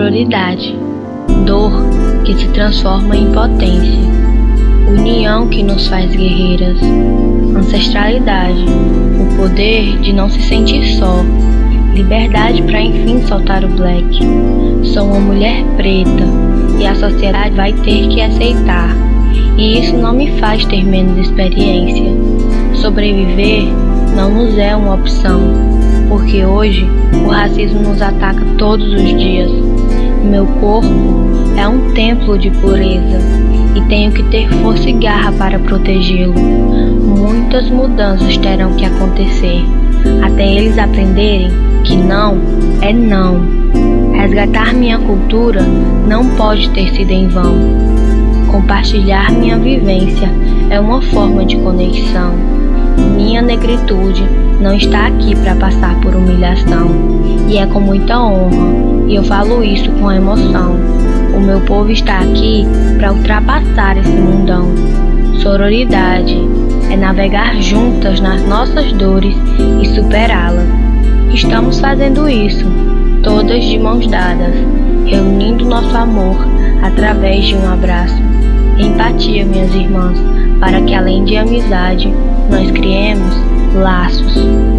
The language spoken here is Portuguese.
Sororidade, dor que se transforma em potência, união que nos faz guerreiras, ancestralidade, o poder de não se sentir só, liberdade para enfim soltar o black. Sou uma mulher preta e a sociedade vai ter que aceitar, e isso não me faz ter menos experiência. Sobreviver não nos é uma opção, porque hoje o racismo nos ataca todos os dias. Meu corpo é um templo de pureza e tenho que ter força e garra para protegê-lo. Muitas mudanças terão que acontecer, até eles aprenderem que não é não. Resgatar minha cultura não pode ter sido em vão. Compartilhar minha vivência é uma forma de conexão. Minha negritude não está aqui para passar por humilhação, e é com muita honra, e eu falo isso com emoção. O meu povo está aqui para ultrapassar esse mundão. Sororidade é navegar juntas nas nossas dores e superá-las. Estamos fazendo isso, todas de mãos dadas, reunindo nosso amor através de um abraço. Empatia, minhas irmãs, para que além de amizade, nós criemos laços.